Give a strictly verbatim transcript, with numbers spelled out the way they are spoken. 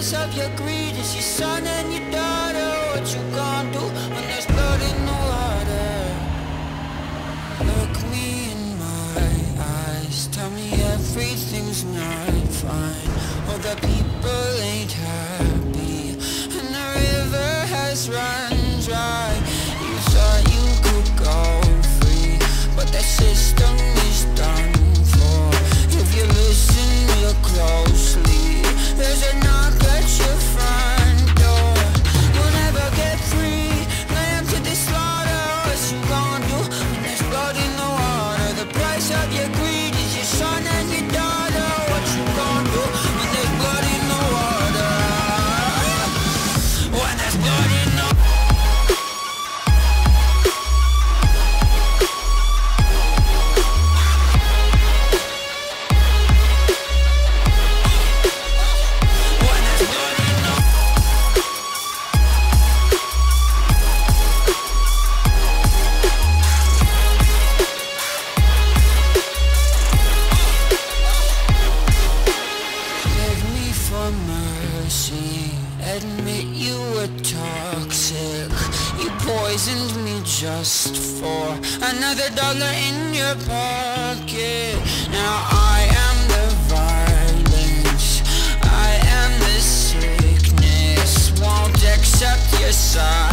price of your greed is your son and your daughter. What you gonna do when there's blood in the water? Look me in my eyes, tell me everything's not fine. All the people ain't happy, and the river has run dry. You thought you could go free, but the system is done for. If you listen real closely, there's a knock at your front door. You'll never get free, lamb to the slaughter. What you gonna do when there's blood in the water? The price of your greed is your son and your daughter. What you gonna do when there's blood in the water? When there's blood in the mercy, admit you were toxic. You poisoned me just for another dollar in your pocket. Now I am the violence, I am the sickness. Won't accept your side.